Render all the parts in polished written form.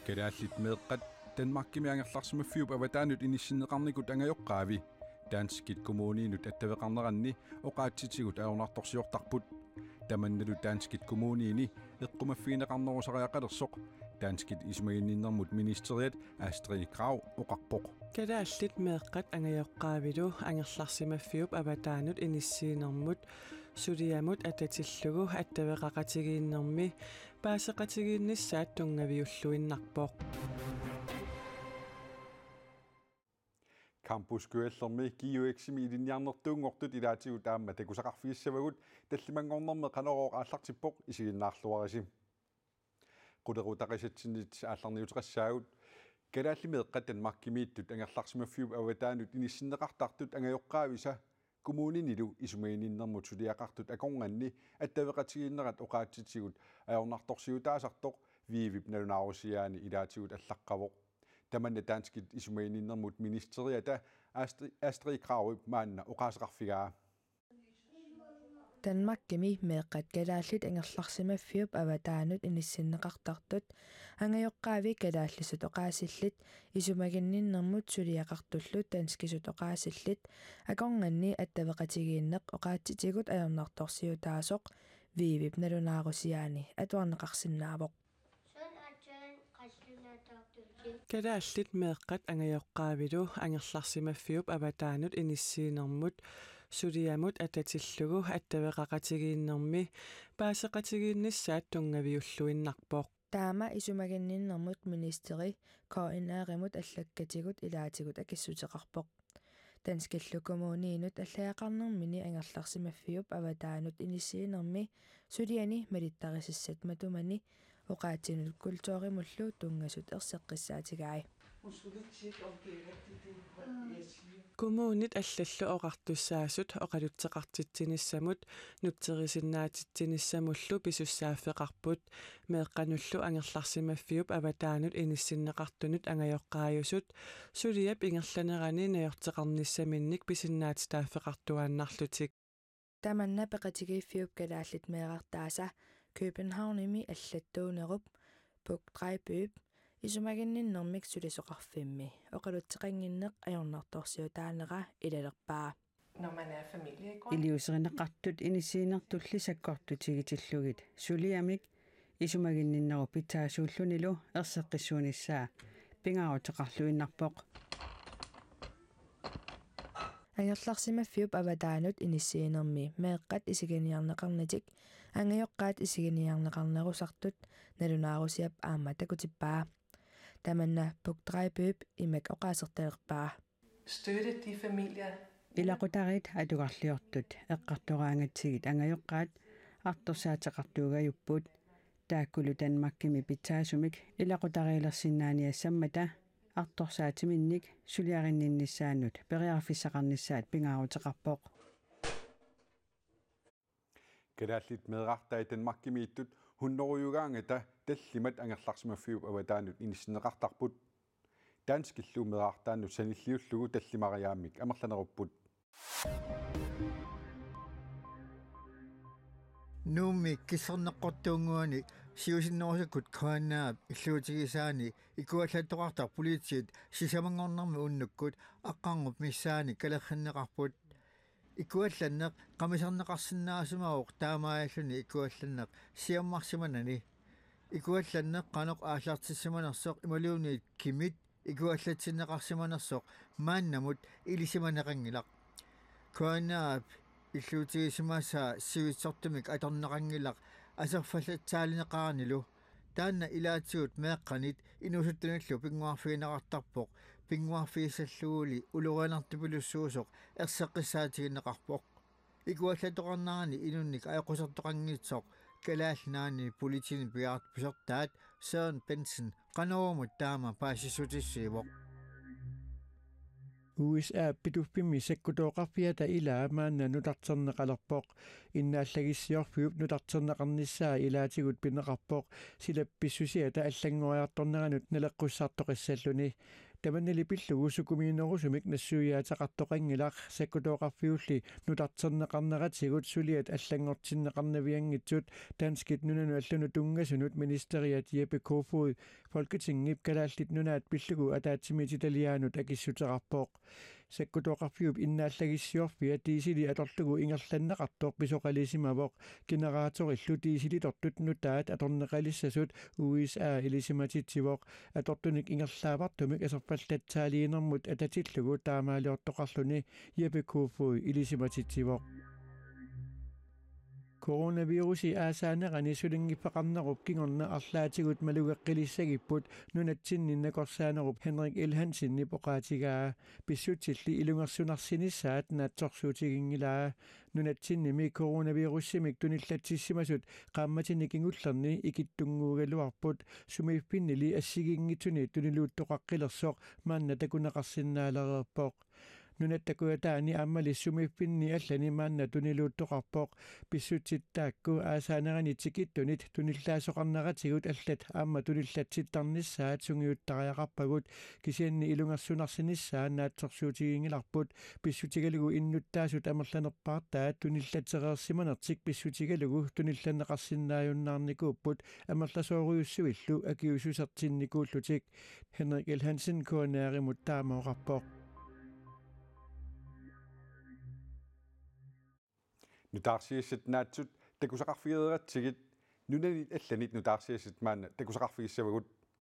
Kadaallit meeqqat Danmarkimiangerlarsimafiup avataanut inissinneqarnikut angajoqqaavi Danskit kommuniinut attaveqarneranni oqaatsitigut aornartorsiortarput tamannalu Danskit kommuniini eqqumaffiineqarnerusariaqalersoq Danskit ismaginninnermut ministeriat Astrid Krag oqarpoq Kadaallit meeqqat angajoqqaavilu angerlarsimafiup avataanut inissiinermut suliamut atatillugu attaveqaqatigiinnermi paaseqatigiinnissaat tungaviulluinnarpoq Campuskyellermi kiueksimi ilinniarnertuungortut ilaatigu taamma takusaqarfigissavagut tallimangornerme qanerooq aallartippoq isiginnaarluarisi qulerutaqisatsinit aallarniuteqassaagut kadaallimeeqqat Danmarkimiittut angerlarsimafiup avataanut inissinneqartartut angajoqqaavisa kommuninilu isumagininnermut suliaqartut akornganni attaveqatigiinnerat oqaatsitigut aornartorsiutaasartoq viivip nalunaarusiaani ilaatigut allaqқavoq tamanna Danskit isumagininnermut ministeriata Astrid Krag maanna oqaaseqarfigaa Danmarkimi meeqqat kadaallit angerlarsimafiup avataanut inissinneqartartut angajoqqaavi kadaallisut oqaasillit isumaginninnermut suliaqartullut tanskisut oqaasillit akornganni attaveqatigiinneq oqaatsitigut ajornartorsiutaasoq viivip nalunaarusiaani atuarneqarsinnaavoq Kadaallit meeqqat angajoqqaavilu angerlarsimafiup avataanut inissiinermut suliamut atatillugu attaveqaqatigiinnermi paaseqatigiinnissaat tungaviulluinnarpoq taama isumaginninnermut ministeri koordinaarimut allakkatigut ilaatigut akissuteqarpoq Danskillu kommuniinut allaqarnermini angerlarsimafiup avataanut inissiinermi suliani malittarisissat matumani oqaatsinut kultuurimullu tungasut erseqqissaatigai Kommunit allallu oqartussaasut oqalutteqartittinissamut nutterisinnaatittinissamullu pisussaaffeqarput meeqqanullu angerlarsimafiup avataanut inissinneqartunut angajoqqaajusut suliap ingerlanerani najorteqarnissaminnik pisinnaatitaaffeqartuaannarlutik tamanna peqatigiiffiup kadaallit meeqartaasa Københavnimi allattuunerup Pugtræbyp isumaginninnermik sulisoqarfimmi oqalutteqanginneq ajornartorsiutaanera ilalerpaa når man er familie i Iliuserineqartut inisiinertullissakkortutigitillugit suliamik isumaginninnerup pitaasuullunilu erseqqissuunissaa pingaaruteqarluinnarpoq angerlarsimafiup avataanut inissiinermi meeqqat isiginiarneqarnatik angajoqqaat isiginiarneqarnerusartut nalunaarusiap aamma takutippaa tamanna Pugtræbyp imak oqaasertalerpaa støtte de familier ilaqutarit atugarliortut eqqartoraangatsigit angajoqqaat artorsaateqartuugajupput taakkulu Danmarkimi pitaasumik ilaqutariilersinnaaniassammata artorsaatiminnik suliarinninnissaannut periarfissaqarnissaat pingaaruteqarpoq kadaallit meeqartai Danmarkimiittut hunnoruyugaangata tallimat angerlarsimafiup avataanut inissinneqartarput Danskillu meeqartaannut sanilliullugu tallimariaamik amerlanerupput Nummi kisserneqqortuunguani siusinnorsakut kaannaap illuutigisaani ikuallattoqartar poliitiit sisamangornermi unnukkut aqqarngup missaani kalerrinneqarput ikuallanneq qamisarneqarsinnaasumauq taamaayalluni ikuallanneq siammarsimanani ikuallanneq qanoq aallartissimanersoq imaluuniit kimit ikuallatsinneqarsimanersoq maannamut ilisimaneqangilaq kaannaap illuutigisimassa sivitsortumik atorneqangilaq aserfallatsaalineqaarnilu taanna ilaatigut meeqqanit inusuttunallu pinguarfiineqartarpoq pinguarfiissalluuli uluranartipilussuusoq erseqqissaatiginneqarpoq ikuallatoqarnarani inunnik ajoqusartoqangiitsoq kalaalnaani politiini piart pisertaat Søren Bensen qanerumut taama paasissutissiivoq USA pitufpimmi sekkutoqarfiata ilaamaanna nutarterneqalerpoq innaallagissiorfiup nutarterneqarnissaa ilaatigut pineqarpoq silappissusiata allangoriartorneranut naleqqussartoqissalluni Tamanili pillugu sukumiinorusumik nassuuyaataqartoqangilaq sakkutooqarfiulli nutarternaqarneratigut suliat allangortinneqarnaviangitsut danskit nunanu allunu tungasunut ministeriat Jeppe Kofod Folketingip kalaallit nunaat pillugu ataatsimiit italiaanut akissuteqarpooq sakkutooqarfiup innaallagissiorfia tiisili atorlugu ingerlannaqartoq pisoqalisimavoq generatorillu tiisili tortut nutaat atorneqalissasut USA ilisimatitivoq atortunik ingerlaavartumik aserpallattaaliinermut atatillugu taamaaliortoqarluni Jeppe Kofod ilisimatitivoq Coronavirusi aasaanaqani sulingippaqarnerup kingorna arlaatigut malugeqqilissagiput nunatsinninnakorsaanerup Henrik L. Hansen poqaatigaa pissutilli ilungersunarsinissaat naatsorsuutigingilaa nunatsinnimi coronavirussimik tunillatsissimasut qaammatinikinngullerni ikittunguugaluarput sumiippinnili assigingitsuni tuniluuttoqaqqillersoq maanna takunaqarsinnaalererpoq nunattakuataani aammalissumippinnni allani maanna tuniluuttoqarpoq pissutsittaakku aasaanaqani tikittunit tunillaasoqarneratigut allat aamma tunillatsittarnissaat sungiuttariaqarpagut kisianni ilungersunarsinissaa naatsorsuutigingilarput pissutigalugu innuttaasut amerlanerpaartaat tunillatereersimanertik pissutigalugu tunillanneqarsinnaajunnaarnikuupput amerlasooruйuссуиллу akiususertinnikuullutik Henrik L. Hansen koonaarimut taamaoqarpoq nutaarsiissat naatsut takusaqarfigeeratigit nunanit allanit nutaarsiissat maanna takusaqarfigissavagut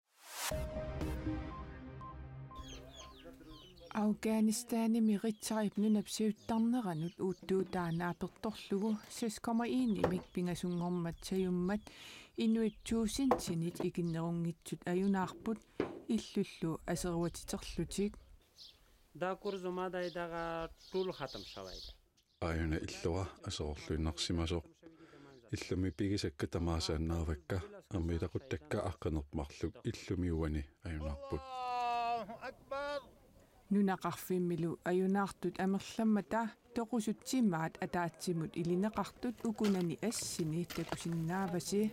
Afghanistani ritsarip nunapsiuttarneranut uuttuutaanaapertorlugu saskomaiinimik pingasungormat sajummat inuittuusintinit ikinnerungitsut ajunaarput illullu aseruatiterlutik dakurzumadaidага tul khatam shawayda ajuna illua aserorluinarsimasoq illumi pigisakka tamaasaannaavakka ammitaquttakka aqqanerparluk illumiuani ajunarput nunaqarfimmilu ajunaartut amerlammata toqusutsimmaat ataatsimut ilineqartut ukunani assini takusinnaavasi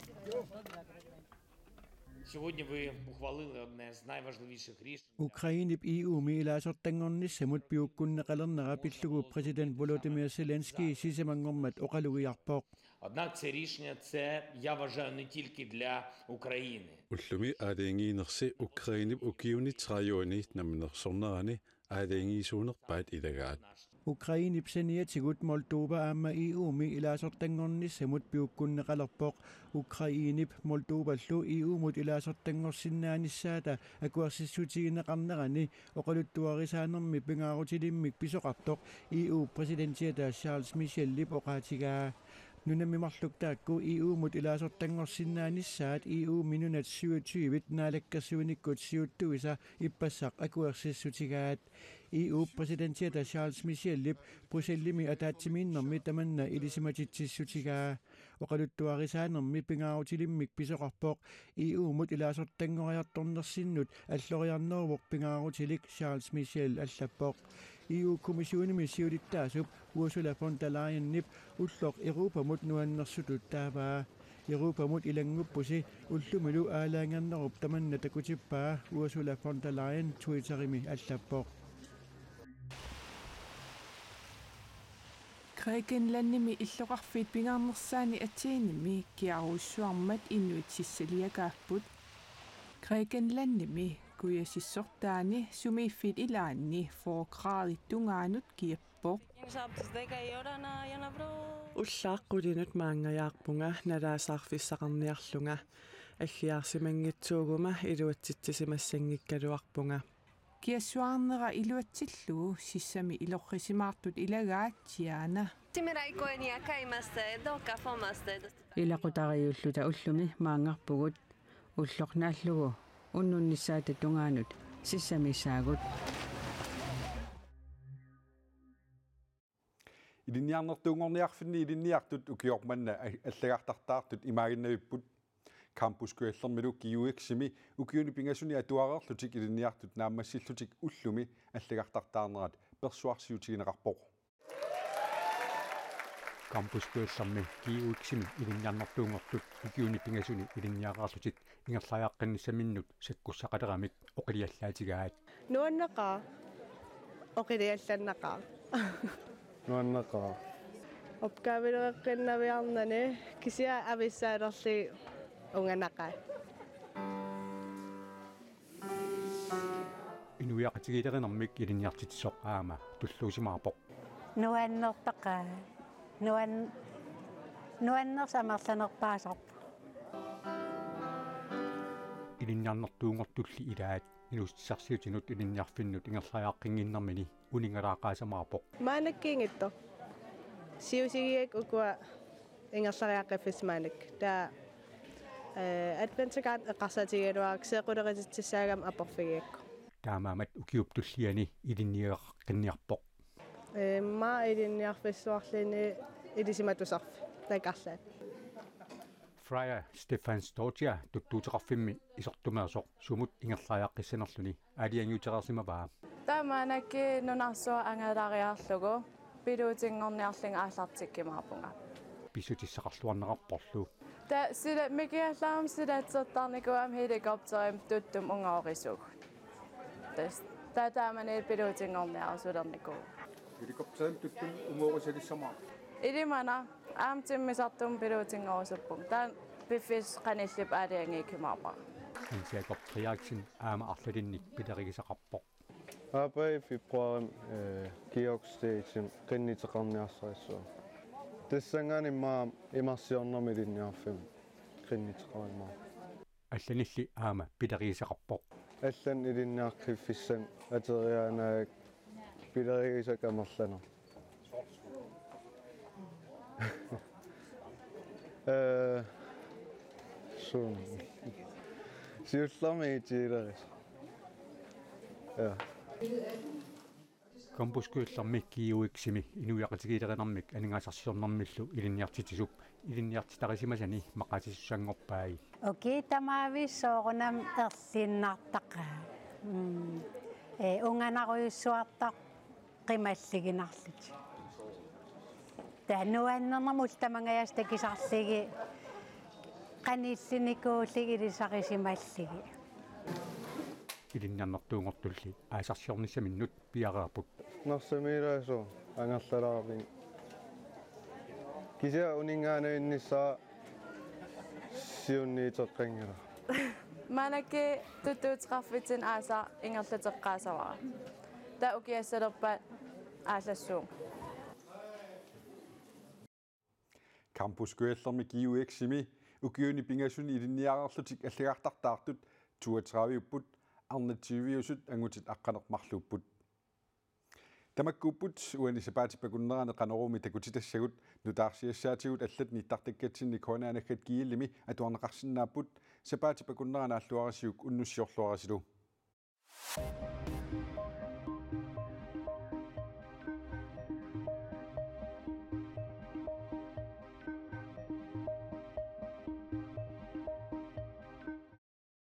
Сьогодні ви ухвалили одне з найважливіших рішень. Ukrainip EU-mi ilaasortangornissamut piukkunneqalernera pillugu president Volodymyr Zelensky sisamangormat oqalugiarpoq. Однак це рішення я вважаю не тільки для України. Ullumi aaliingiinersi Ukrainip ukiunitsrajuani namnersornerani aaliingiisuunerpaat ilagaat. Ukrainip saniatigut Moldova aamma EU-mi ilaasortangornissamut piukkunneqalerpoq Ukrainip Moldovallu EU-mut ilaasortangorsinnaanissaata akuarsissutigineqarnerani oqaluttuarisaanermi pingaarutilimmik pisoqartoq EU presidentiata Charles Michel oqaatigaa nunammimarluktaakku EU-mut ilaasortangorsinnaannissaat EU minunat 27 naalakkersuinikkut siuttuisa ippassaq akuarsissutigaat EU presidentiata Charles Michel Brusellimi ataatsimiinnermi tamanna ilisimatitsissutigaa oqaluttuarisaanermi pingaarutilimmik pisoqarpoq EU-mut ilaasortangoriartornersinnut alloriarneruvoq pingaarutilik Charles Michel allappoq EU-kommissionimi siulittaasup Ursula von der Leyen ulloq Europamut nuannersututtaavaa Europamut ilanguppusi ullumilu aalaangernerup tamanna takutippaa Ursula von der Leyen Twitterimi allappoq Grækenlandimi illoqarfiit pingaarnersaani atiinimi kiarussuarmat inuitsissaliagaaput Grækenlandimi kujasissortaani sumiiffit ilaanni fookraadittungaanut kiappoq уллааққулинут маангаjaarpunga налаасаарфиссақарниарлунга аггиарсимангитсуугума илуатситсимассангиккалуарpunga kiassuarnera iluatsillugu sissami ilorrisimaartut ilagaat tiana ilaqutariulluta ullumi maangarpugut ullornaallugu unnunnissaata tungaanut sissamissaagut Ilinniarnertuungorniarfinni ilinniartut ukiormanna allagartartaartut imaaginnavipput campuskuallermilu kiuiksimi ukiuni pingasuni atuarerlutik ilinniartut naammassillutik ullumi allagartartaarnerat persuarsiutigineqarpoq campuskuallermi kiuiksimi ilinniarnertuungortut ukiuni pingasuni ilinniaqarlutik ingerlajaqqannissaminnut sakkussaqaleramik oqiliallaatigaat Nuannaqa. Oqiliallannaqa. Nuannaqa. Opkaavileqqinnnaviarnani kisia avissaalerli unganaqa. Inuiaqatigileqinarmik iliniartitsoq aama tulluusimaarpoq. Nuannertaqa. Nuannersamerlanerpaasarp. Ilinniarnertuungortulli ilaat inustissarsiutinut ilinniarfinnut ingerlajaaqqinnginnarmini uningalaaqaasamaarpoq. Maanakkiingitto. Siusigiak ukua ingerlariaqqaffis maanak. Taa adventuregaat eqqarsatigiluarak seequlerititsaagam aporfigiakko. Taamaamat ukiuptulliani ilinniaqqinnniarpoq. Maa ilinniarfissuarlini ilisimatusarfi takarlaat. Freya Stefan Stortia tuttuuteqarfimmi isortumeersoq sumut ingerlajaaqqissinerluni aliangiuteqarsimavaa. Taamaanakki nunarsua angalariarlugu piluutingorniarlinga aallartikkimaarpunga. Pisutissaqarluarneqarporlu. Ta sila mikiallaam silatsertarnikuam helikopterim tuttum ungaorisugu. Taamani piluutingorniarsulerniku. Helikopterim tuttum ungaorisalissamaa. Ilimana aamtimmisartum piluutingorisuppung. Taan piffis qanillip aaliangiikkimaarpa. Insiaqortriaaksin aama arlalinnik pilerigisaqarpoq. Apai februarim Georgstation qinniteqarniarsarissuа. Тассангаани маа имарсиорнэрми линниарфим qinniteqarimаа. Алланилли аама пилерисақарпоқ. Аллан илинниарқиффиссан атериаанаак пилерисак амерлана. Сум. Сиулларми тиилерис. Ja. Kampuskuillarmik kiuiksimi inuiaqatigileqinarmik aningaasarsiornarmillu ilinniartitisup ilinniartitarissimasani maqatissussangorpai. Okei tamaavissoorunam erlinnartaqa. Unganaruyussuartaq qimalliginarlut. Tanuannernermul tamangayastakisarligi qanillinikuulligi ilisaqisimmalligi. Ilinniarnertuungortulli aasarsiornissaminnut piaraaput. Narsamilaasu angerlalaarpin. Kisia uningaanainnissaa siunniiteqqangila. Maanakki tuttuutiqarfitin aasa ingerlateqqaasavara. Ta ukiassalerpaat aalassuung. Campuskuillermi kiuiksimi ukiuni pingasuni ilinniaqarlutik allagaartartaartut 32 Arnativiusut angutit aqqanermarluupput. Tamakkuupput uanisapaatipakunnerane qanorumi takutitassagut nutaarsiassaatigut allat niittartakkatinni konaanaggat kiillimi atuarneqarsinnaapput sapaatipakunnerane alluarasiuk unnussiorluarasilu.